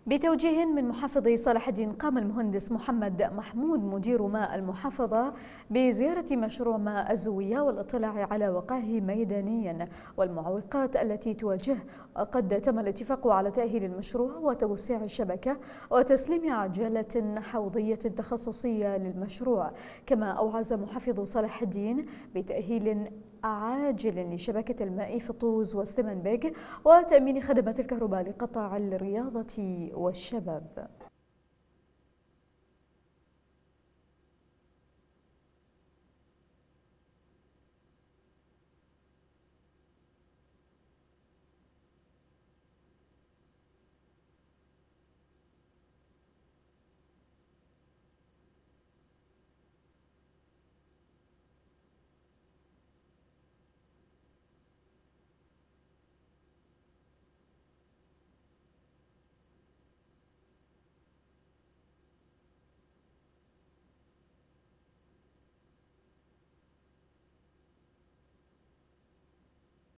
بتوجيه من محافظ صلاح الدين، قام المهندس محمد محمود مدير ماء المحافظة بزيارة مشروع ماء الزوية والاطلاع على وقعه ميدانيا والمعوقات التي تواجهه. وقد تم الاتفاق على تأهيل المشروع وتوسيع الشبكة وتسليم عجلة حوضية تخصصية للمشروع. كما أوعز محافظ صلاح الدين بتأهيل عاجل لشبكة الماء في طوز وستمنبيك وتأمين خدمات الكهرباء لقطاع الرياضة والشباب.